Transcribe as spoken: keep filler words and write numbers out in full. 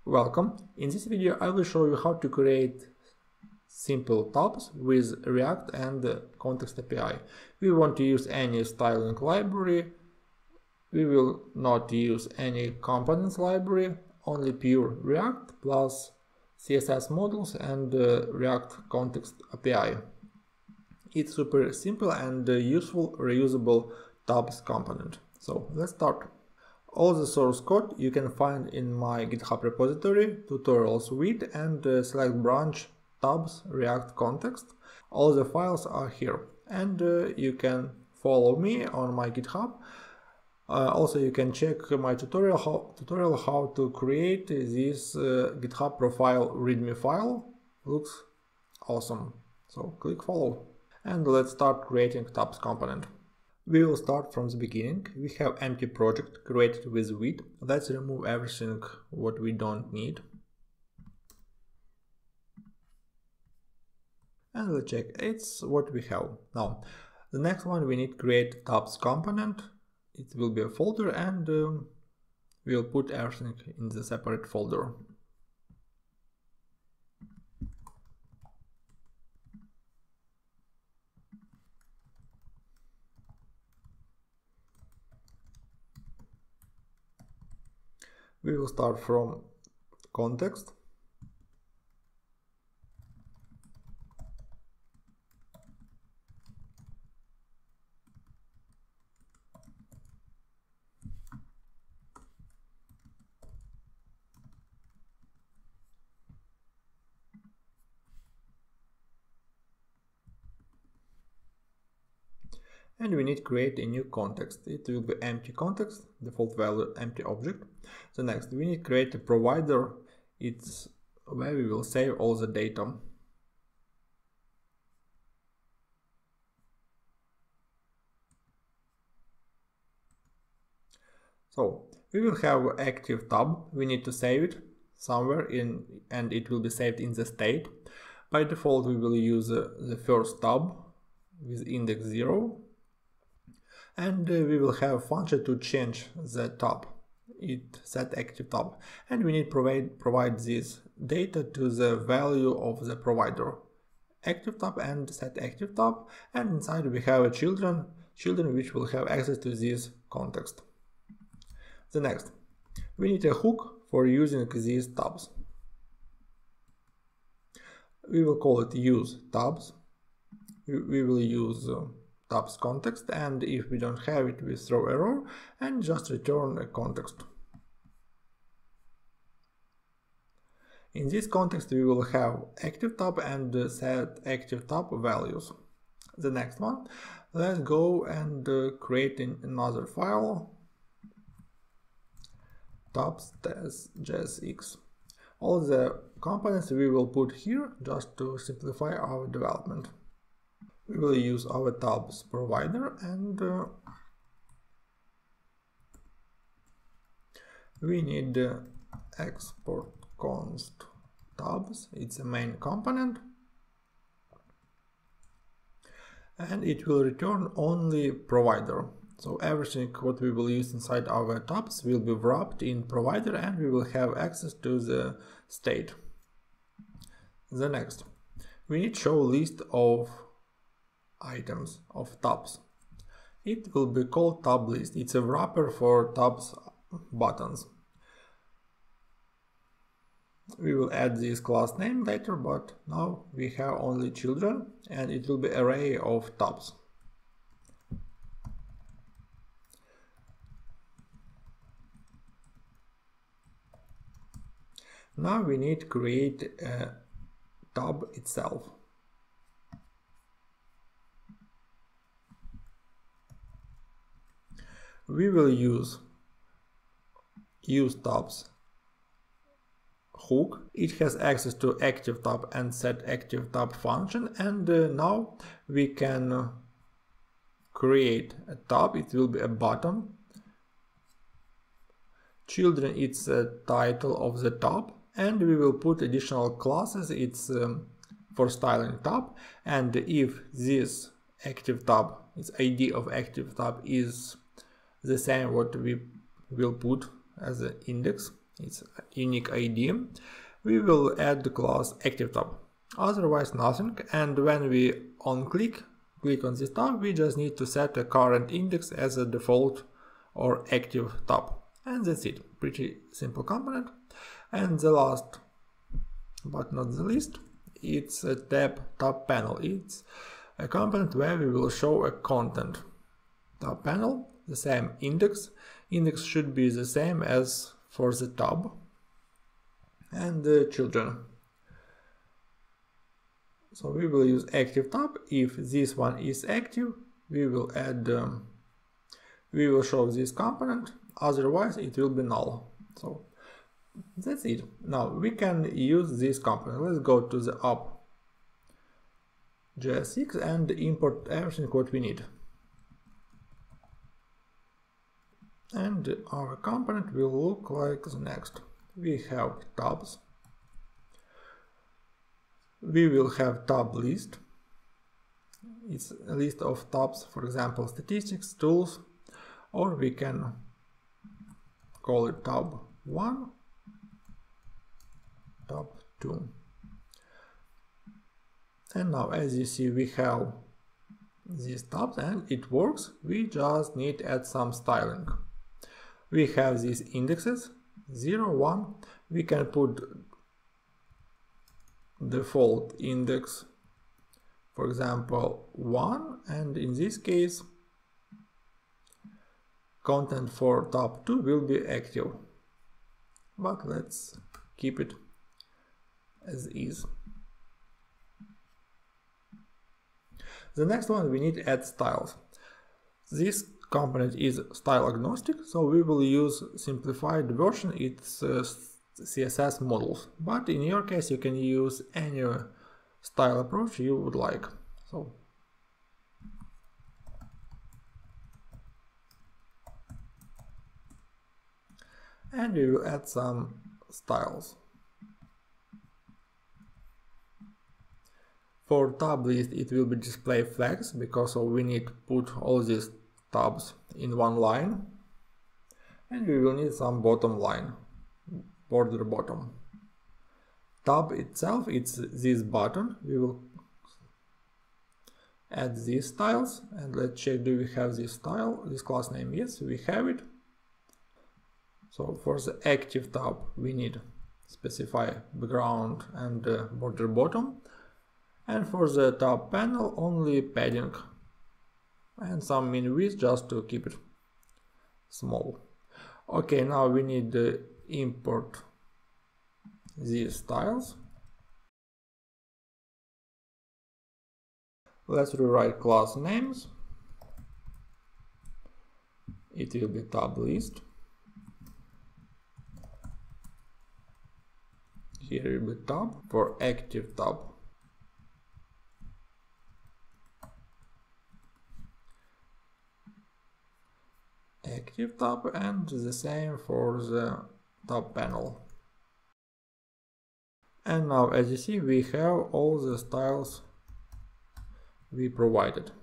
Welcome. In this video I will show you how to create simple tabs with React and Context A P I. We won't use any styling library, we will not use any components library, only pure React plus C S S modules and uh, React Context A P I. It's super simple and uh, useful reusable tabs component. So let's start. All the source code you can find in my GitHub repository, tutorials with, and uh, select branch tabs React context. All the files are here, and uh, you can follow me on my GitHub. Uh, also, you can check my tutorial how, tutorial how to create this uh, GitHub profile README file. Looks awesome. So click follow, and let's start creating tabs component. We will start from the beginning. We have empty project created with with. Let's remove everything what we don't need. And let's check, it's what we have. Now, the next one we need create tabs component. It will be a folder and um, we'll put everything in the separate folder. We will start from context. And we need to create a new context. It will be empty context, default value empty object. So next we need to create a provider. It's where we will save all the data. So we will have active tab. We need to save it somewhere in, and it will be saved in the state. By default we will use uh, the first tab with index zero. And uh, we will have a function to change the tab. It set active tab, and we need to provide provide this data to the value of the provider. Active tab and set active tab, and inside we have a children children which will have access to this context. The next, we need a hook for using these tabs. We will call it use tabs. We, we will use uh, tabs context, and if we don't have it, we throw error and just return a context. In this context we will have active tab and set active tab values. The next one, let's go and uh, create another file, Tabs dot J S X. All the components we will put here just to simplify our development. We will use our tabs provider, and uh, we need uh, export const tabs. It's a main component, and it will return only provider. So everything what we will use inside our tabs will be wrapped in provider, and we will have access to the state. The next, we need to show list of items of tabs. It will be called tab list. It's a wrapper for tabs buttons. We will add this class name later, but now we have only children, and it will be array of tabs. Now we need to create a tab itself. We will use use tabs hook. It has access to active tab and set active tab function, and uh, now we can uh, create a tab. It will be a button. Children, it's a title of the tab, and we will put additional classes. It's um, for styling tab, and if this active tab, its I D of active tab is the same what we will put as an index, its unique I D, we will add the class ActiveTab. Otherwise nothing, and when we on click, click on this tab, we just need to set a current index as a default or active tab. And that's it. Pretty simple component. And the last, but not the least, it's a tab tab panel. It's a component where we will show a content. Tab panel, the same index. Index should be the same as for the tab. And the children. So we will use active tab. If this one is active, we will add, um, we will show this component. Otherwise, it will be null. So that's it. Now we can use this component. Let's go to the app dot J S X and import everything what we need. And our component will look like the next. We have tabs. We will have tab list. It's a list of tabs, for example, statistics, tools, or we can call it tab one, tab two. And now, as you see, we have these tabs and it works. We just need to add some styling. We have these indexes, zero, one. We can put default index, for example, one, and in this case, content for tab two will be active. But let's keep it as is. The next one, we need to add styles. This component is style agnostic, so we will use simplified version. It's uh, C S S models, but in your case you can use any style approach you would like. So and we will add some styles. For tab list it will be display flags, because so we need to put all these tabs in one line, and we will need some bottom line, border bottom. Tab itself, it's this button. We will add these styles, and let's check, do we have this style, this class name? Yes, we have it. So for the active tab we need specify background and uh, border bottom, and for the tab panel only padding and some min width just to keep it small. Okay, now we need to import these styles. Let's rewrite class names. It will be tab list. Here will be tab for active tab. Active tab, and the same for the tab panel. And now, as you see, we have all the styles we provided.